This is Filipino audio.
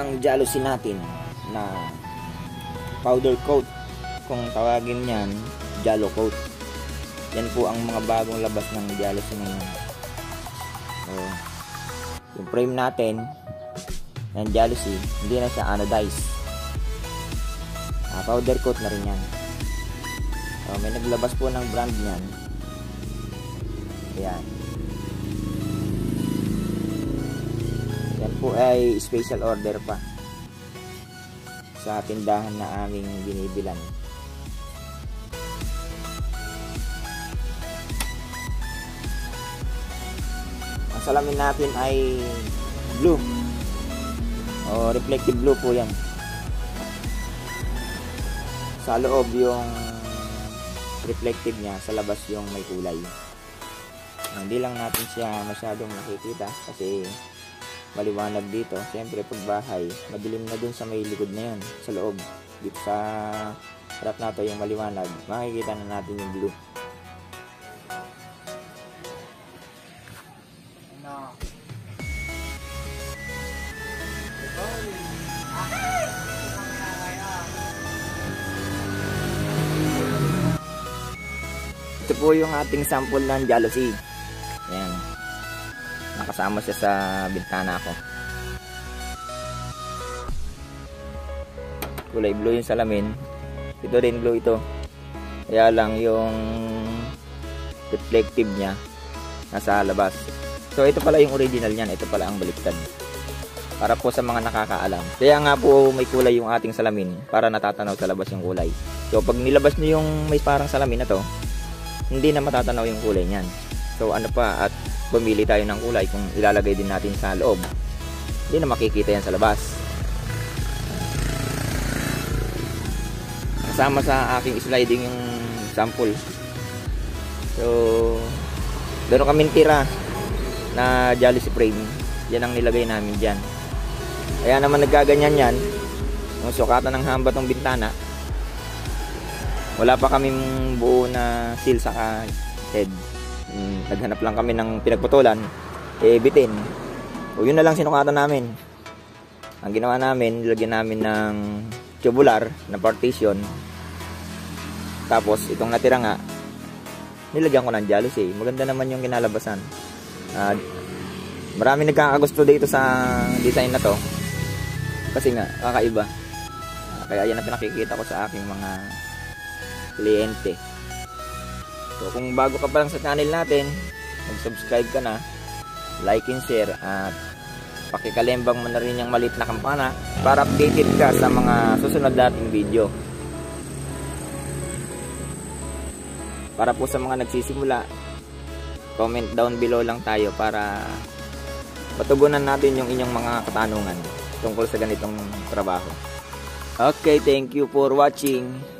jealousy natin na powder coat, kung tawagin yan jello coat. Yan po ang mga bagong labas ng jealousy ngayon. So, yung frame natin ng jealousy, hindi na siya anodized, powder coat na rin yan. So, may naglabas po ng brand niyan. Ayan. Yan po ay special order pa sa tindahan na aming binibilan. Ang salamin natin ay blue o reflective blue po yan. Sa loob yung reflective niya, sa labas yung may kulay. Hindi lang natin siya masyadong nakikita kasi maliwanag dito. Siyempre pag bahay, madilim na dun sa may likod na yun, sa loob. Dito sa harap na to yung maliwanag, makikita na natin yung blue. Ito po yung ating sample ng jealousy. Ayan. Nakasama siya sa bintana ko. Kulay blue yung salamin. Ito rin blue ito. Kaya lang yung reflective niya nasa labas. So ito pala yung original niyan. Ito pala ang baliktad. Para po sa mga nakakaalam. Kaya nga po may kulay yung ating salamin para natatanaw sa labas yung kulay. So pag nilabas niyo yung may parang salamin na to, hindi na matatanaw yung kulay niyan. So ano pa, at bumili tayo ng kulay kung ilalagay din natin sa loob, hindi na makikita yan sa labas. Kasama sa aking sliding yung sample. So meron kaming tira na jealousy frame. Yan ang nilagay namin dyan. Kaya naman nagkaganyan yan. Yung sukatan ng hamba tong bintana, wala pa kaming buo na seal sa head. Naghanap lang kami ng pinagputulan, bitin. O yun na lang sinukatan namin. Ang ginawa namin, nilagyan namin ng tubular na partition. Tapos itong natira nga, nilagyan ko ng jealousy. Maganda naman yung kinalabasan. Marami nagkakagusto dito sa design na to. Kasi nga, kakaiba. Kaya yan ang pinakikita ko sa aking mga kliyente. So kung bago ka pa lang sa channel natin, mag-subscribe ka na, like and share, at pakikalembang mo na rin yung maliit na kampana para updated ka sa mga susunod nating video. Para po sa mga nagsisimula, comment down below lang tayo para matugunan natin yung inyong mga katanungan tungkol sa ganitong trabaho. Okay, thank you for watching.